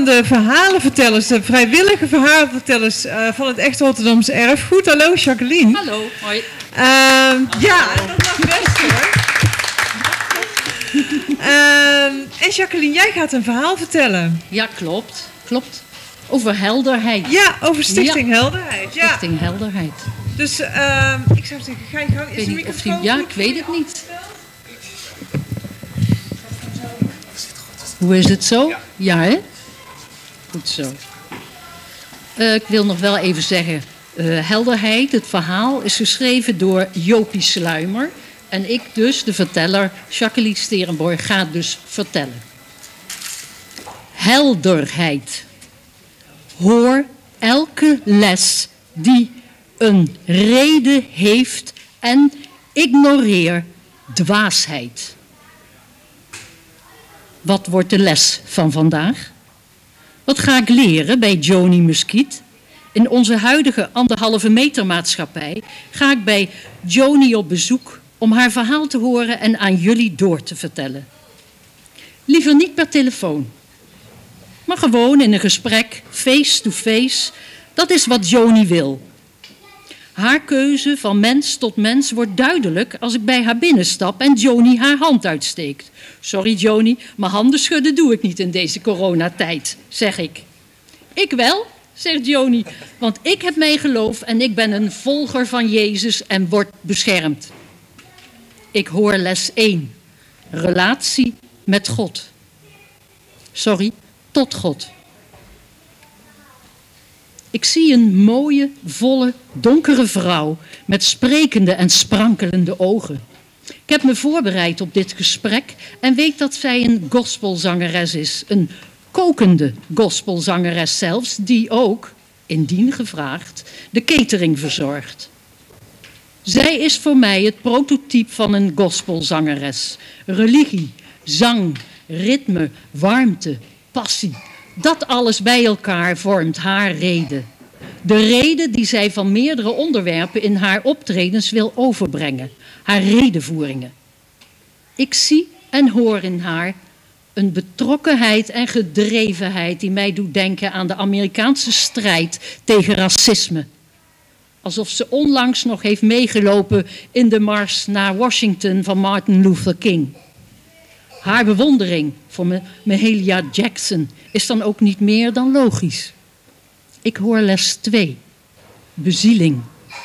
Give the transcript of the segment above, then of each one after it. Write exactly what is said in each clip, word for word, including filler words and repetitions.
van de verhalenvertellers, de vrijwillige verhalenvertellers uh, van het Echt Rotterdamse Erfgoed. Hallo Jacqueline. Hallo, hoi. Uh, ja, dat mag best hoor. Uh, en Jacqueline, jij gaat een verhaal vertellen. Ja, klopt. Klopt. Over helderheid. Ja, over Stichting ja. Helderheid. Ja. Stichting Helderheid. Dus uh, ik zou zeggen, ga je gang. Is de microfoon die, ja, ik weet het niet. Hoe is het zo? Ja, ja hè? Goed zo. Uh, ik wil nog wel even zeggen, uh, Helderheid, het verhaal, is geschreven door Jopie Sluimer. En ik dus, de verteller, Jacqueline Sterenborg, ga dus vertellen. Helderheid. Hoor elke les die een reden heeft en ignoreer dwaasheid. Wat wordt de les van vandaag? Wat ga ik leren bij Joni Muskiet? In onze huidige anderhalve meter maatschappij ga ik bij Joni op bezoek om haar verhaal te horen en aan jullie door te vertellen. Liever niet per telefoon, maar gewoon in een gesprek, face-to-face. Dat is wat Joni wil. Haar keuze van mens tot mens wordt duidelijk als ik bij haar binnenstap en Joni haar hand uitsteekt. Sorry Joni, maar handen schudden doe ik niet in deze coronatijd, zeg ik. Ik wel, zegt Joni, want ik heb mijn geloof en ik ben een volger van Jezus en word beschermd. Ik hoor les één, relatie met God. Sorry, tot God. Ik zie een mooie, volle, donkere vrouw met sprekende en sprankelende ogen. Ik heb me voorbereid op dit gesprek en weet dat zij een gospelzangeres is. Een kokende gospelzangeres zelfs, die ook, indien gevraagd, de catering verzorgt. Zij is voor mij het prototype van een gospelzangeres. Religie, zang, ritme, warmte, passie. Dat alles bij elkaar vormt haar reden. De reden die zij van meerdere onderwerpen in haar optredens wil overbrengen. Haar redenvoeringen. Ik zie en hoor in haar een betrokkenheid en gedrevenheid die mij doet denken aan de Amerikaanse strijd tegen racisme. Alsof ze onlangs nog heeft meegelopen in de mars naar Washington van Martin Luther King. Haar bewondering voor Mahalia Jackson is dan ook niet meer dan logisch. Ik hoor les twee, bezieling.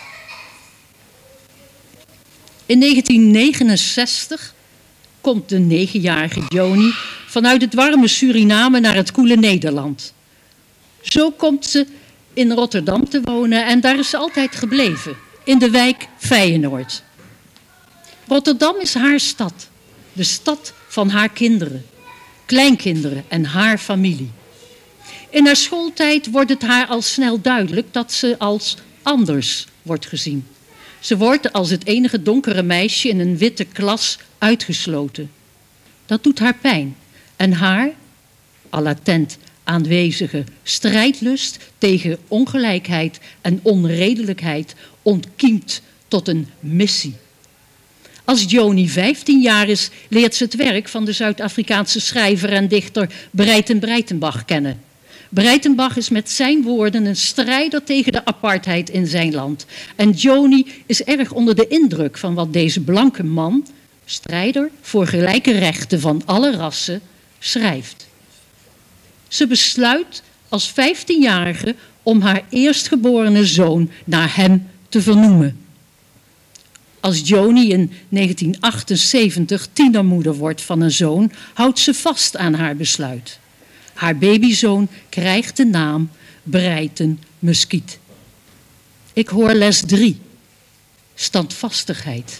In negentien negenenzestig komt de negenjarige Joni vanuit het warme Suriname naar het koele Nederland. Zo komt ze in Rotterdam te wonen en daar is ze altijd gebleven, in de wijk Feyenoord. Rotterdam is haar stad, de stad van haar kinderen, kleinkinderen en haar familie. In haar schooltijd wordt het haar al snel duidelijk dat ze als anders wordt gezien. Ze wordt als het enige donkere meisje in een witte klas uitgesloten. Dat doet haar pijn en haar, al latent aanwezige strijdlust tegen ongelijkheid en onredelijkheid ontkiemt tot een missie. Als Joni vijftien jaar is, leert ze het werk van de Zuid-Afrikaanse schrijver en dichter Breiten Breitenbach kennen. Breitenbach is met zijn woorden een strijder tegen de apartheid in zijn land. En Joni is erg onder de indruk van wat deze blanke man, strijder voor gelijke rechten van alle rassen, schrijft. Ze besluit als vijftienjarige om haar eerstgeborene zoon naar hem te vernoemen. Als Joni in negentien achtenzeventig tienermoeder wordt van een zoon, houdt ze vast aan haar besluit. Haar babyzoon krijgt de naam Breiten Muskiet. Ik hoor les drie, standvastigheid.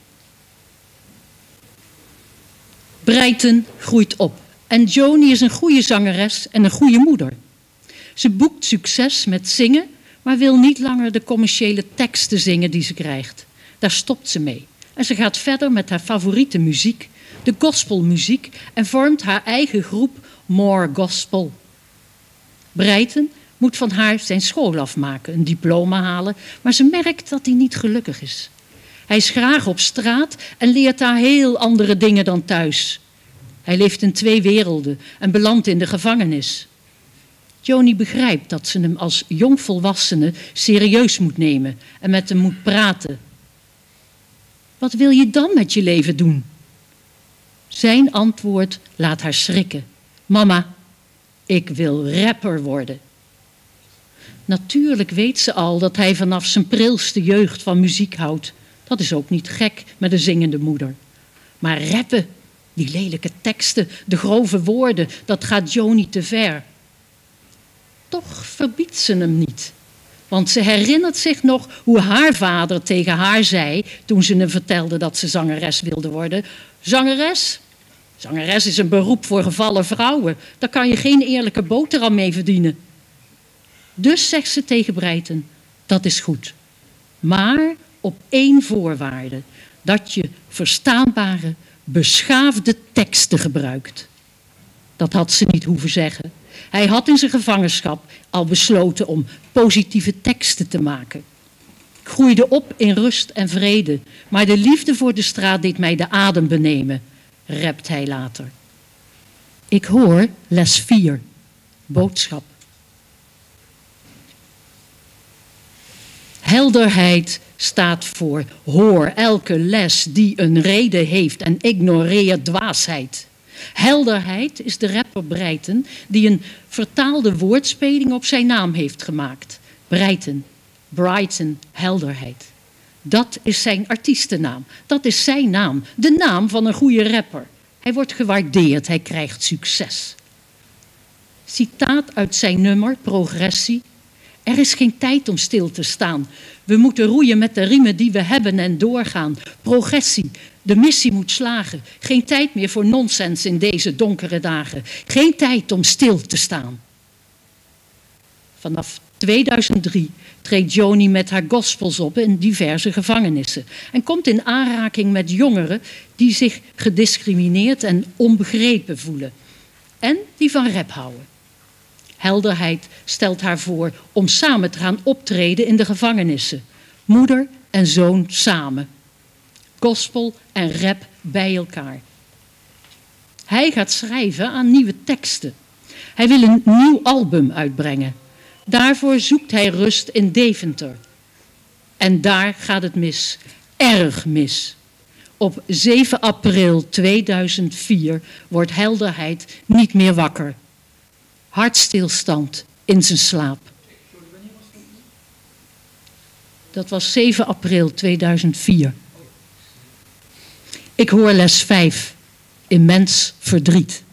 Breiten groeit op en Joni is een goede zangeres en een goede moeder. Ze boekt succes met zingen, maar wil niet langer de commerciële teksten zingen die ze krijgt. Daar stopt ze mee. En ze gaat verder met haar favoriete muziek, de gospelmuziek, en vormt haar eigen groep More Gospel. Breiten moet van haar zijn school afmaken, een diploma halen, maar ze merkt dat hij niet gelukkig is. Hij is graag op straat en leert daar heel andere dingen dan thuis. Hij leeft in twee werelden en belandt in de gevangenis. Joni begrijpt dat ze hem als jongvolwassene serieus moet nemen en met hem moet praten. Wat wil je dan met je leven doen? Zijn antwoord laat haar schrikken. Mama, ik wil rapper worden. Natuurlijk weet ze al dat hij vanaf zijn prilste jeugd van muziek houdt. Dat is ook niet gek met een zingende moeder. Maar rappen, die lelijke teksten, de grove woorden, dat gaat Joni te ver. Toch verbiedt ze hem niet. Want ze herinnert zich nog hoe haar vader tegen haar zei toen ze hem vertelde dat ze zangeres wilde worden. Zangeres? Zangeres is een beroep voor gevallen vrouwen. Daar kan je geen eerlijke boterham mee verdienen. Dus zegt ze tegen Breiten, dat is goed. Maar op één voorwaarde, dat je verstaanbare, beschaafde teksten gebruikt. Dat had ze niet hoeven zeggen. Hij had in zijn gevangenschap al besloten om positieve teksten te maken. Ik groeide op in rust en vrede, maar de liefde voor de straat deed mij de adem benemen, rapt hij later. Ik hoor les vier, boodschap. Helderheid staat voor hoor elke les die een reden heeft en ignoreer dwaasheid. Helderheid is de rapper Breiten die een vertaalde woordspeling op zijn naam heeft gemaakt. Breiten, Brighton, helderheid. Dat is zijn artiestennaam. Dat is zijn naam. De naam van een goede rapper. Hij wordt gewaardeerd, hij krijgt succes. Citaat uit zijn nummer, Progressie. Er is geen tijd om stil te staan. We moeten roeien met de riemen die we hebben en doorgaan. Progressie, de missie moet slagen. Geen tijd meer voor nonsens in deze donkere dagen. Geen tijd om stil te staan. Vanaf tweeduizend drie treedt Joni met haar gospels op in diverse gevangenissen. En komt in aanraking met jongeren die zich gediscrimineerd en onbegrepen voelen. En die van rap houden. Helderheid stelt haar voor om samen te gaan optreden in de gevangenissen. Moeder en zoon samen. Gospel en rap bij elkaar. Hij gaat schrijven aan nieuwe teksten. Hij wil een nieuw album uitbrengen. Daarvoor zoekt hij rust in Deventer. En daar gaat het mis. Erg mis. Op zeven april tweeduizend vier wordt Helderheid niet meer wakker. Hartstilstand in zijn slaap. Dat was zeven april tweeduizend vier. Ik hoor les vijf. Immens verdriet.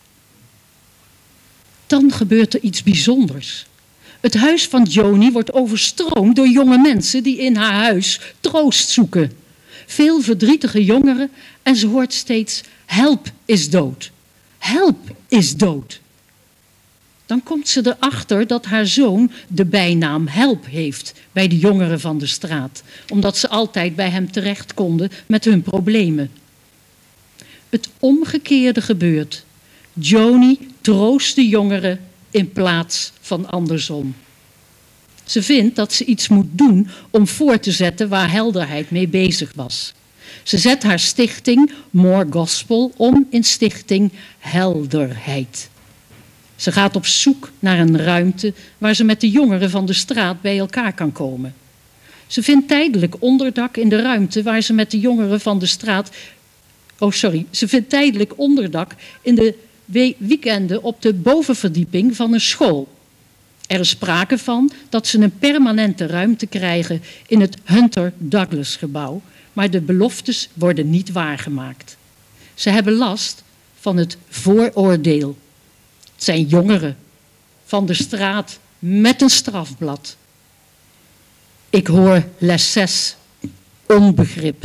Dan gebeurt er iets bijzonders. Het huis van Joni wordt overstroomd door jonge mensen die in haar huis troost zoeken. Veel verdrietige jongeren en ze hoort steeds help is dood. Help is dood. Dan komt ze erachter dat haar zoon de bijnaam Help heeft bij de jongeren van de straat. Omdat ze altijd bij hem terecht konden met hun problemen. Het omgekeerde gebeurt. Joni troost de jongeren in plaats van andersom. Ze vindt dat ze iets moet doen om voor te zetten waar Helderheid mee bezig was. Ze zet haar stichting More Gospel om in stichting Helderheid. Ze gaat op zoek naar een ruimte waar ze met de jongeren van de straat bij elkaar kan komen. Ze vindt tijdelijk onderdak in de ruimte waar ze met de jongeren van de straat... Oh, sorry. Ze vindt tijdelijk onderdak in de weekenden op de bovenverdieping van een school. Er is sprake van dat ze een permanente ruimte krijgen in het Hunter Douglas gebouw, maar de beloftes worden niet waargemaakt. Ze hebben last van het vooroordeel. Het zijn jongeren van de straat met een strafblad. Ik hoor les zes, onbegrip.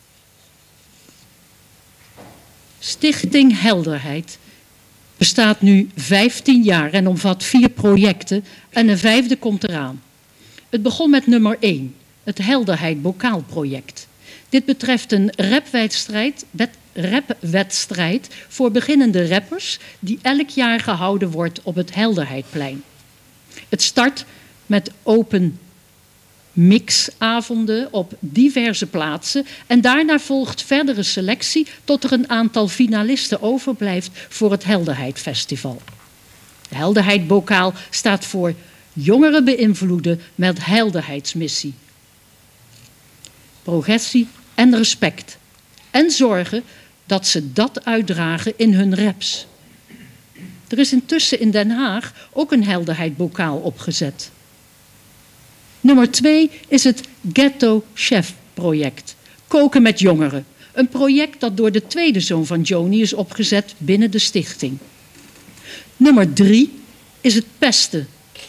Stichting Helderheid bestaat nu vijftien jaar en omvat vier projecten en een vijfde komt eraan. Het begon met nummer één, het Helderheid Bokaalproject. Dit betreft een rapwedstrijd, rapwedstrijd voor beginnende rappers die elk jaar gehouden wordt op het Helderheidplein. Het start met open mixavonden op diverse plaatsen en daarna volgt verdere selectie tot er een aantal finalisten overblijft voor het Helderheidfestival. De helderheidbokaal staat voor jongeren beïnvloeden met helderheidsmissie. Progressie en respect. En zorgen dat ze dat uitdragen in hun reps. Er is intussen in Den Haag ook een helderheidbokaal opgezet. Nummer twee is het Ghetto Chef project. Koken met jongeren. Een project dat door de tweede zoon van Joni is opgezet binnen de stichting. Nummer drie is het pesten.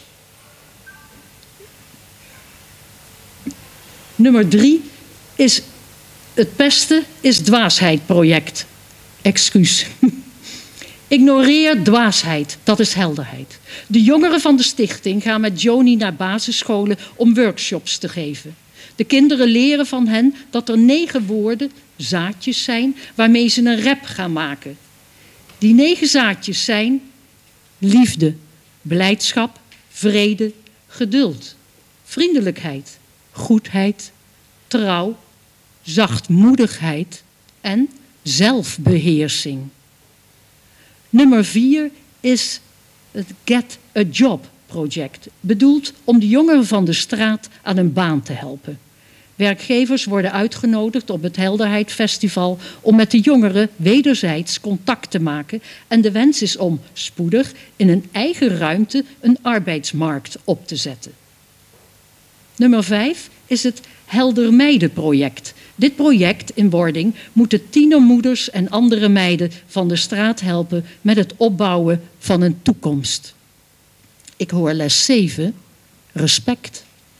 Nummer drie is het pesten is dwaasheid project. Excuus. Ignoreer dwaasheid, dat is helderheid. De jongeren van de stichting gaan met Joni naar basisscholen om workshops te geven. De kinderen leren van hen dat er negen woorden, zaadjes zijn, waarmee ze een rap gaan maken. Die negen zaadjes zijn liefde, blijdschap, vrede, geduld, vriendelijkheid, goedheid, trouw, zachtmoedigheid en zelfbeheersing. Nummer vier is het Get a Job project, bedoeld om de jongeren van de straat aan een baan te helpen. Werkgevers worden uitgenodigd op het Helderheid Festival om met de jongeren wederzijds contact te maken en de wens is om spoedig in een eigen ruimte een arbeidsmarkt op te zetten. Nummer vijf is het Helder Meiden project. Dit project in wording moet de tienermoeders en andere meiden van de straat helpen met het opbouwen van een toekomst. Ik hoor les zeven, respect.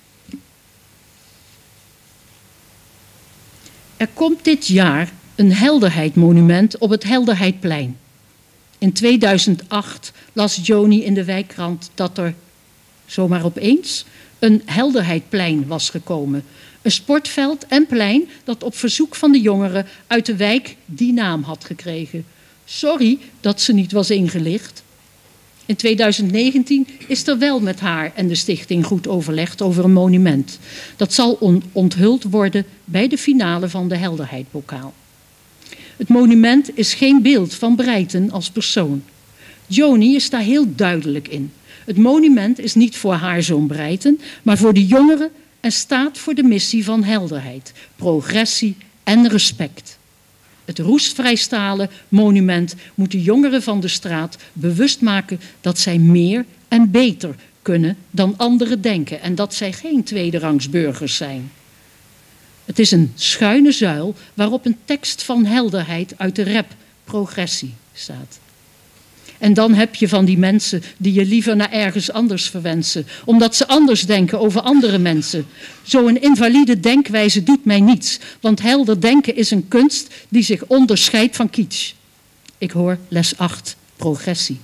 Er komt dit jaar een helderheidmonument op het Helderheidplein. In tweeduizend acht las Joni in de wijkkrant dat er zomaar opeens een helderheidplein was gekomen. Een sportveld en plein dat op verzoek van de jongeren uit de wijk die naam had gekregen. Sorry dat ze niet was ingelicht. In tweeduizend negentien is er wel met haar en de stichting goed overlegd over een monument. Dat zal on- onthuld worden bij de finale van de Helderheidbokaal. Het monument is geen beeld van Breiten als persoon. Joni is daar heel duidelijk in. Het monument is niet voor haar zoon Breiten, maar voor de jongeren en staat voor de missie van helderheid, progressie en respect. Het roestvrijstalen monument moet de jongeren van de straat bewust maken dat zij meer en beter kunnen dan anderen denken en dat zij geen tweederangs burgers zijn. Het is een schuine zuil waarop een tekst van helderheid uit de rap progressie staat. En dan heb je van die mensen die je liever naar ergens anders verwensen, omdat ze anders denken over andere mensen. Zo'n invalide denkwijze doet mij niets, want helder denken is een kunst die zich onderscheidt van kitsch. Ik hoor les acht, progressie.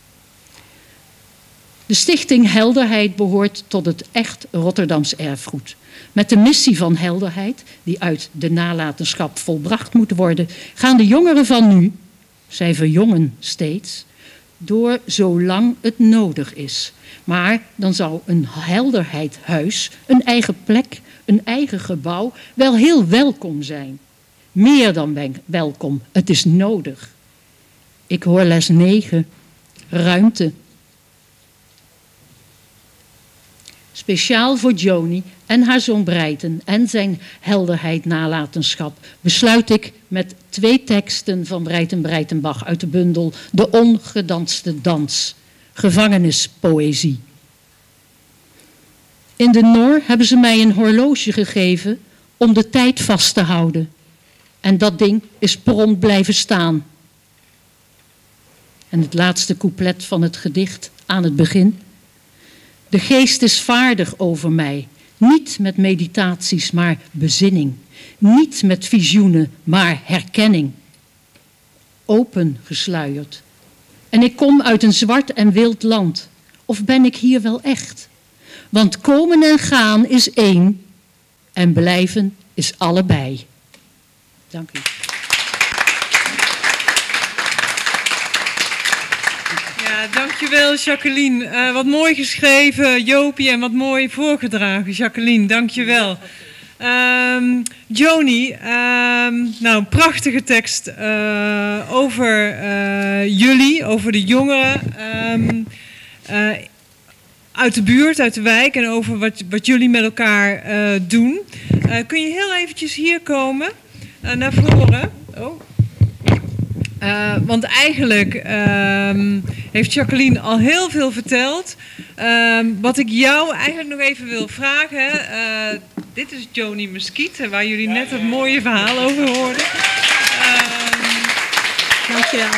De stichting Helderheid behoort tot het echt Rotterdams erfgoed. Met de missie van helderheid, die uit de nalatenschap volbracht moet worden, gaan de jongeren van nu, zij verjongen steeds, door zolang het nodig is. Maar dan zou een helderheidhuis, een eigen plek, een eigen gebouw wel heel welkom zijn. Meer dan welkom, het is nodig. Ik hoor les negen, ruimte. Speciaal voor Joni en haar zoon Breiten en zijn helderheid nalatenschap besluit ik met twee teksten van Breiten Breitenbach uit de bundel De Ongedanste Dans, gevangenispoëzie. In de Noor hebben ze mij een horloge gegeven om de tijd vast te houden. En dat ding is prompt blijven staan. En het laatste couplet van het gedicht aan het begin. De geest is vaardig over mij, niet met meditaties, maar bezinning. Niet met visioenen, maar herkenning. Open gesluierd. En ik kom uit een zwart en wild land. Of ben ik hier wel echt? Want komen en gaan is één en blijven is allebei. Dank u. Ja, dankjewel Jacqueline. Uh, wat mooi geschreven, Jopie, en wat mooi voorgedragen, Jacqueline. Dankjewel. Um, Joni, um, nou een prachtige tekst uh, over uh, jullie, over de jongeren. Um, uh, uit de buurt, uit de wijk en over wat, wat jullie met elkaar uh, doen. Uh, kun je heel eventjes hier komen, uh, naar voren? Oh. Uh, want eigenlijk uh, heeft Jacqueline al heel veel verteld. Uh, wat ik jou eigenlijk nog even wil vragen. Uh, dit is Joni Muskiet, waar jullie net het mooie verhaal over hoorden. Uh, Dankjewel.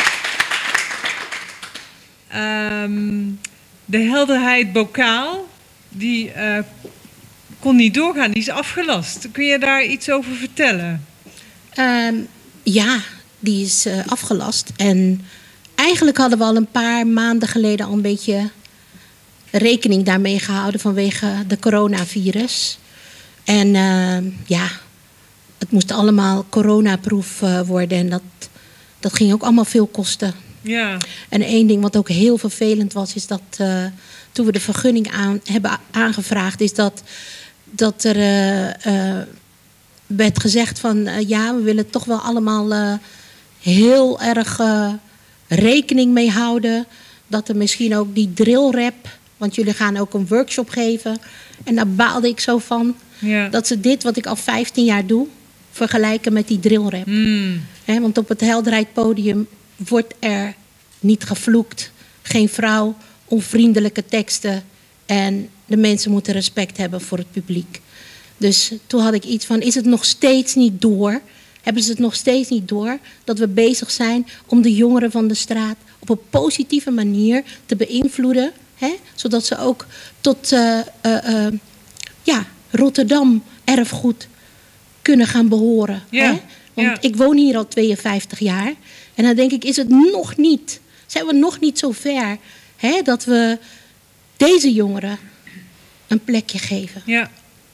Um, de helderheid bokaal, die uh, kon niet doorgaan, die is afgelast. Kun je daar iets over vertellen? Um, ja, die is uh, afgelast. En eigenlijk hadden we al een paar maanden geleden al een beetje rekening daarmee gehouden vanwege de coronavirus. En uh, ja, het moest allemaal coronaproof uh, worden en dat, dat ging ook allemaal veel kosten. Ja. En één ding wat ook heel vervelend was, is dat uh, toen we de vergunning aan, hebben aangevraagd, is dat, dat er uh, uh, werd gezegd van uh, ja, we willen toch wel allemaal uh, heel erg uh, rekening mee houden. Dat er misschien ook die drillrap, want jullie gaan ook een workshop geven. En daar baalde ik zo van. Ja. Dat ze dit, wat ik al vijftien jaar doe, vergelijken met die drillrap. Mm. He, want op het helderheidpodium wordt er niet gevloekt. Geen vrouw, onvriendelijke teksten. En de mensen moeten respect hebben voor het publiek. Dus toen had ik iets van, is het nog steeds niet door? Hebben ze het nog steeds niet door dat we bezig zijn om de jongeren van de straat op een positieve manier te beïnvloeden? Hè? Zodat ze ook tot uh, uh, uh, ja, Rotterdam erfgoed kunnen gaan behoren. Ja. Hè? Want ja. ik woon hier al tweeënvijftig jaar. En dan denk ik, is het nog niet, zijn we nog niet zo ver, hè, dat we deze jongeren een plekje geven. Ja.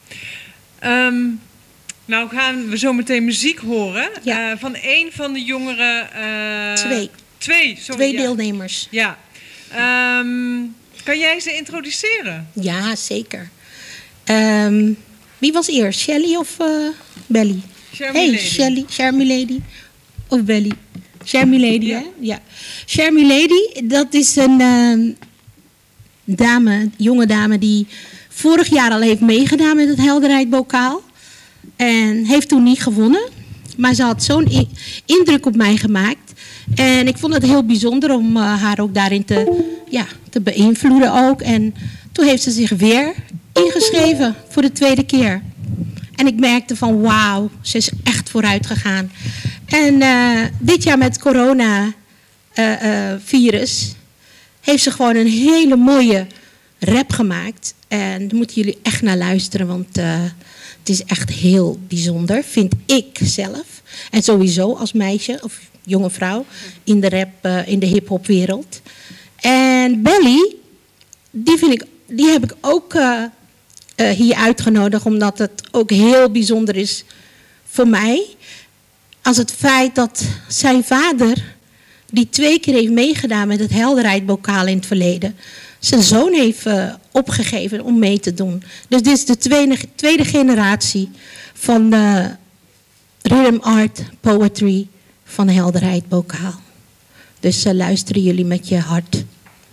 Um, nou gaan we zo meteen muziek horen. Ja. Uh, van één van de jongeren. Uh, Twee. Twee, sorry. Twee ja. deelnemers. Ja. Um, kan jij ze introduceren? Ja, zeker. Um, wie was eerst, Shelly of uh, Belly? Hey, Shelly, Shermy Lady of Belly? Shermy Lady, ja. hè? Ja. Shermy Lady, dat is een uh, dame, jonge dame die vorig jaar al heeft meegedaan met het helderheidbokaal. En heeft toen niet gewonnen. Maar ze had zo'n indruk op mij gemaakt. En ik vond het heel bijzonder om uh, haar ook daarin te, ja, te beïnvloeden ook. En toen heeft ze zich weer ingeschreven voor de tweede keer. En ik merkte van wauw, ze is echt vooruit gegaan. En uh, dit jaar met corona uh, uh, virus heeft ze gewoon een hele mooie rap gemaakt. En daar moeten jullie echt naar luisteren, want uh, het is echt heel bijzonder, vind ik zelf. En sowieso als meisje of jonge vrouw in de rap, uh, in de hip-hop wereld. En Belly, die, vind ik, die heb ik ook uh, uh, hier uitgenodigd, omdat het ook heel bijzonder is voor mij. Als het feit dat zijn vader, die twee keer heeft meegedaan met het helderheidbokaal in het verleden, zijn zoon heeft uh, opgegeven om mee te doen. Dus dit is de tweede, tweede generatie van de rhythm art poetry van helderheidbokaal. Dus uh, luisteren jullie met je hart.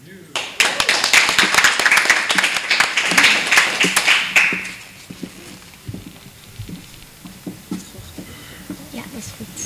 Ja, dat is goed.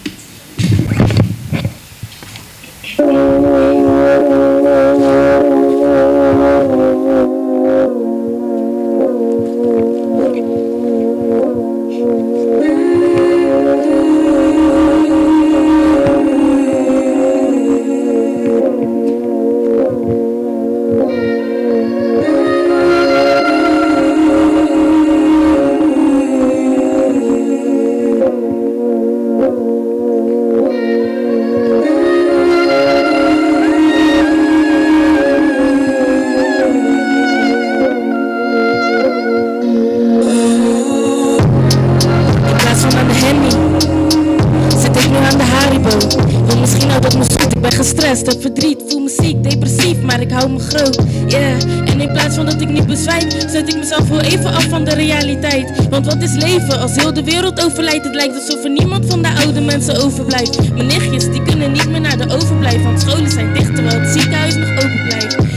Heb verdriet, voel me ziek, depressief, maar ik hou me groot. Yeah, en in plaats van dat ik niet bezwijm, zet ik mezelf wel even af van de realiteit. Want wat is leven als heel de wereld overlijdt? Het lijkt alsof er niemand van de oude mensen overblijft. Mijn nichtjes, die kunnen niet meer naar de overblijf, want scholen zijn dicht terwijl het ziekenhuis nog open blijft.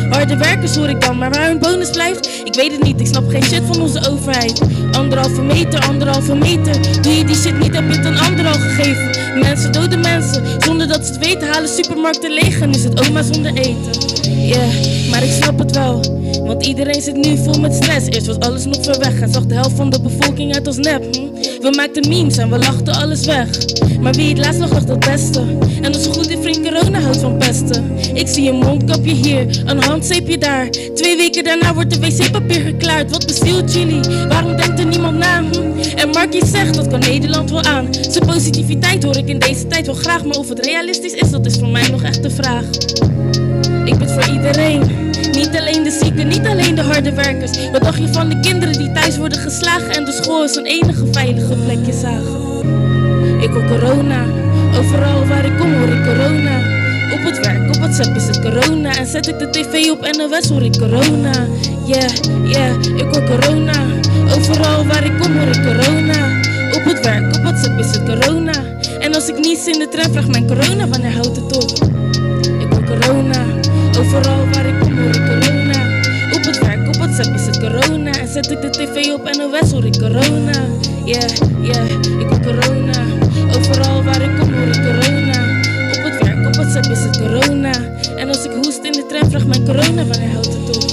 Harde werkers hoor ik dan, maar waar hun bonus blijft? Ik weet het niet, ik snap geen shit van onze overheid. Anderhalve meter, anderhalve meter. Doe je die shit niet, heb je het een ander al gegeven. Mensen doden mensen, zonder dat ze het weten. Halen supermarkten leeg en is het oma zonder eten. Yeah, maar ik snap het wel. Want iedereen zit nu vol met stress. Eerst was alles nog ver weg en zag de helft van de bevolking uit als nep. Hm? We maakten memes en we lachten alles weg. Maar wie het laatst nog dacht het beste. En onze goede vriend corona houdt van pesten. Ik zie een mondkapje hier, een handzeepje daar. Twee weken daarna wordt de wc-papier geklaard. Wat bezielt jullie? Waarom denkt er niemand na? Hm? En Markie zegt dat kan Nederland wel aan. Zijn positiviteit hoor ik in deze tijd wel graag. Maar of het realistisch is, dat is voor mij nog echt de vraag. Ik bid voor iedereen. Niet alleen de zieken, niet alleen de harde werkers. Wat dacht je van de kinderen die thuis worden geslagen en de school is hun enige veilige plekje zagen? Ik hoor corona, overal waar ik kom hoor ik corona. Op het werk, op WhatsApp is het corona. En zet ik de tv op N O S hoor ik corona. Yeah, yeah, ik hoor corona. Overal waar ik kom hoor ik corona. Op het werk, op WhatsApp is het corona. En als ik niets in de tram vraag mijn corona, wanneer houdt het op? Ik hoor corona. Overal waar ik kom hoor ik corona. Op het werk, op WhatsApp is het corona. En zet ik de tv op N O S hoor ik corona. Yeah, yeah, ik hoor corona. Overal waar ik kom hoor ik corona. Op het werk, op WhatsApp is het corona. En als ik hoest in de tram vraag mijn corona, wanneer houdt het op?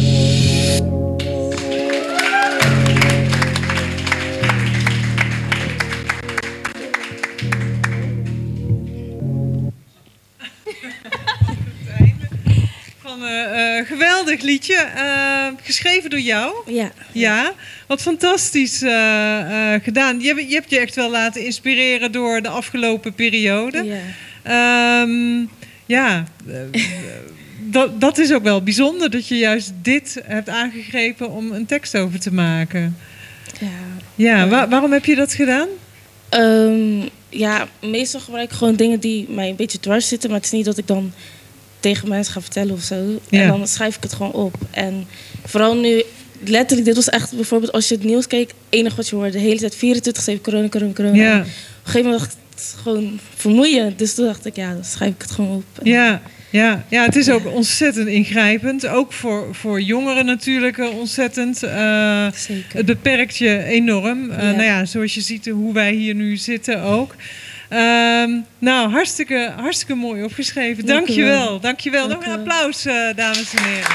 Uh, uh, geweldig liedje, uh, geschreven door jou. Ja. Ja, wat fantastisch uh, uh, gedaan. Je, je hebt je echt wel laten inspireren door de afgelopen periode. Ja, um, ja uh, dat, dat is ook wel bijzonder dat je juist dit hebt aangegrepen om een tekst over te maken. ja. Ja, wa- waarom heb je dat gedaan? Um, ja, meestal gebruik ik gewoon dingen die mij een beetje dwars zitten. Maar het is niet dat ik dan tegen mensen ga vertellen of zo. Ja. En dan schrijf ik het gewoon op. En vooral nu, letterlijk, dit was echt bijvoorbeeld als je het nieuws keek, enig wat je hoorde, de hele tijd vierentwintig zeven corona, corona, corona. Ja. En op een gegeven moment dacht ik, het is gewoon vermoeiend. Dus toen dacht ik, ja, dan schrijf ik het gewoon op. En Ja, ja, ja, het is ook ontzettend ingrijpend. Ook voor, voor jongeren natuurlijk uh, ontzettend. Uh, Zeker. het beperkt je enorm. Uh, Ja. Nou ja, zoals je ziet hoe wij hier nu zitten ook. Um, nou, hartstikke, hartstikke mooi opgeschreven. Dank, Dank u je wel. wel. Dank je wel. Dank Nog u een wel. applaus, uh, dames en heren.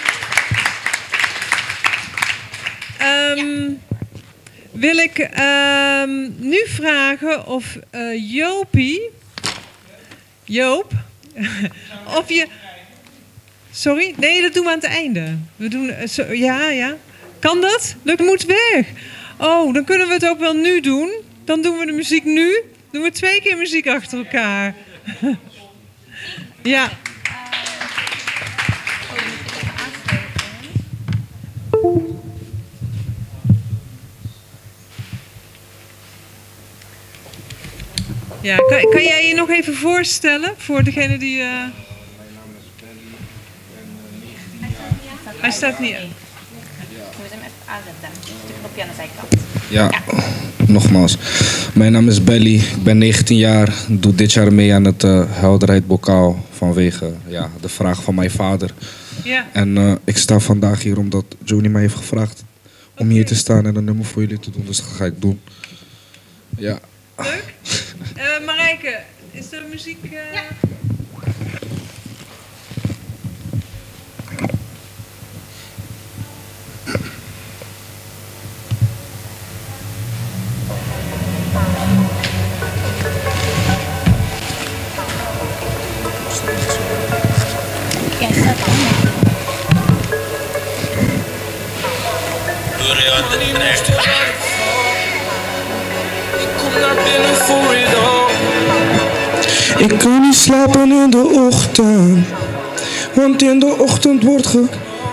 Um, wil ik um, nu vragen of uh, Jopie... Joop? Of je... Sorry? Nee, dat doen we aan het einde. We doen... uh, zo, ja, ja. Kan dat? Dat moet weg. Oh, dan kunnen we het ook wel nu doen. Dan doen we de muziek nu. Doen we twee keer muziek achter elkaar. Ja. Ja, kan, kan jij je nog even voorstellen voor degene die... Uh... Mijn naam is Belly, ik ben uh, negentien jaar. Hij staat niet... Ja. Moet hem even aanzetten. De knopje aan de zijkant. Ja, nogmaals. Mijn naam is Belly, ik ben negentien jaar. Doe dit jaar mee aan het uh, helderheidbokaal vanwege ja, de vraag van mijn vader. Ja. En uh, ik sta vandaag hier omdat Joni mij heeft gevraagd om hier te staan en een nummer voor jullie te doen. Dus dat ga ik doen. Ja. Leuk. Uh, Marijke, is er muziek? Uh... Ja. Ja, staat dan. Ik kan niet slapen in de ochtend, want in de ochtend wordt ge...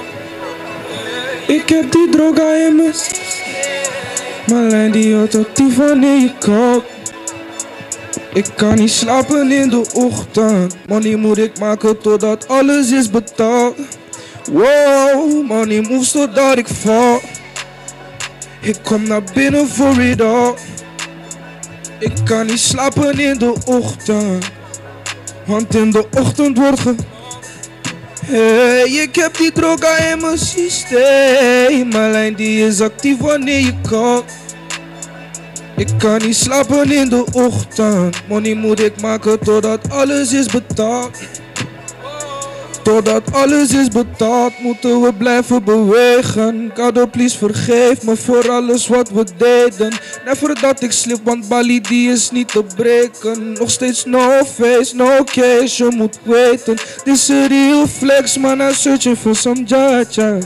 Ik heb die droga in me, mijn lijn die houdt actief wanneer je koopt. Ik kan niet slapen in de ochtend, money moet ik maken totdat alles is betaald. Wow, money moves totdat ik val. Ik kom naar binnen voor it all. Ik kan niet slapen in de ochtend, want in de ochtend wordt ge... Hey, ik heb die droga in mijn systeem. Mijn lijn die is actief wanneer je komt. Ik kan niet slapen in de ochtend. Money moet ik maken totdat alles is betaald. Totdat alles is betaald, moeten we blijven bewegen. God, please vergeef me voor alles wat we deden. Never dat ik slip, want Bali die is niet te breken. Nog steeds no face, no case, je moet weten. Dit is een real flex, man, I'm searching for some judges.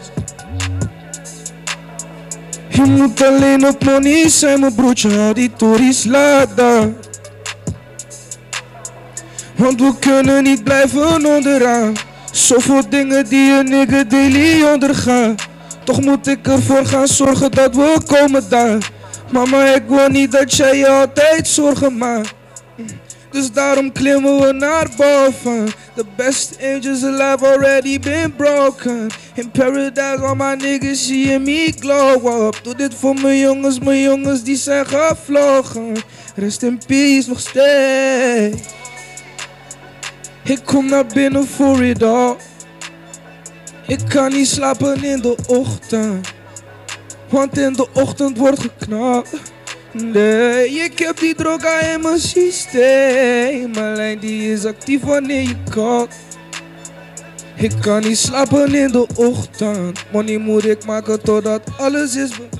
Je moet alleen op money zijn, mijn broertje, al die tories laat daar. Want we kunnen niet blijven onderaan. Zoveel dingen die een nigger daily ondergaan. Toch moet ik ervoor gaan zorgen dat we komen daar. Mama, ik wil niet dat jij je altijd zorgen maakt. Dus daarom klimmen we naar boven. The best angels alive already been broken. In paradise all my niggas seeing me glow up. Doe dit voor mijn jongens, mijn jongens die zijn gevlogen. Rest in peace nog steeds. Ik kom naar binnen voor it all. Ik kan niet slapen in de ochtend. Want in de ochtend wordt geknapt. Nee, ik heb die droga in mijn systeem. Mijn lijn die is actief wanneer je komt. Ik kan niet slapen in de ochtend. Money moet ik maken totdat alles is be-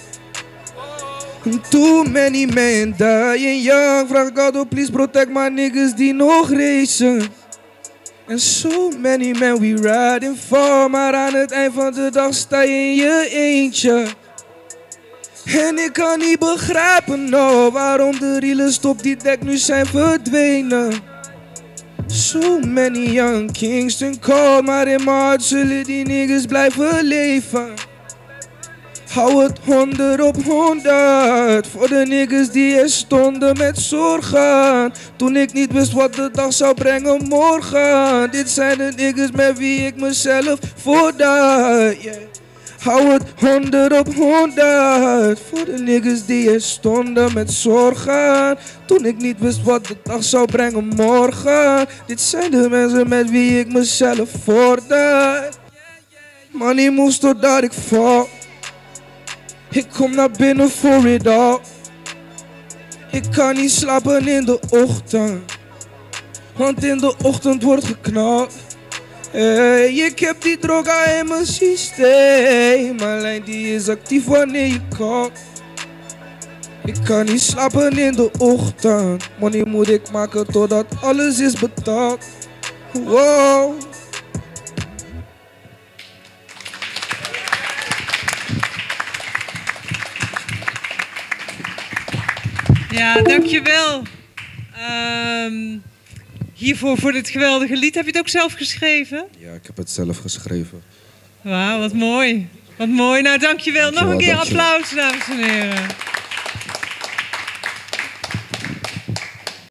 Too many men dying young. Vraag God, oh please protect my niggas die nog racen. And so many men we riding for. Maar aan het eind van de dag sta je in je eentje. En ik kan niet begrijpen, no, waarom de rielers op die dek nu zijn verdwenen. So many young kings turn cold, maar in mijn hart zullen die niggas blijven leven. Hou het honderd op honderd voor de niggas die er stonden met zorgen. Toen ik niet wist wat de dag zou brengen morgen. Dit zijn de niggas met wie ik mezelf voordaag. Yeah. Hou het honderd op honderd voor de niggas die er stonden met zorgen. Toen ik niet wist wat de dag zou brengen morgen. Dit zijn de mensen met wie ik mezelf voordaag. Money moest totdat ik val. Ik kom naar binnen voor it all. Ik kan niet slapen in de ochtend. Want in de ochtend wordt geknald. Hey, ik heb die droga in mijn systeem. Mijn lijn die is actief wanneer je komt. Ik kan niet slapen in de ochtend. Money moet ik maken totdat alles is betaald. Wow. Ja, dankjewel. Um, hiervoor voor dit geweldige lied. Heb je het ook zelf geschreven? Ja, ik heb het zelf geschreven. Wauw, wat mooi. Wat mooi. Nou, dankjewel. dankjewel Nog een keer dankjewel. applaus, dames en heren.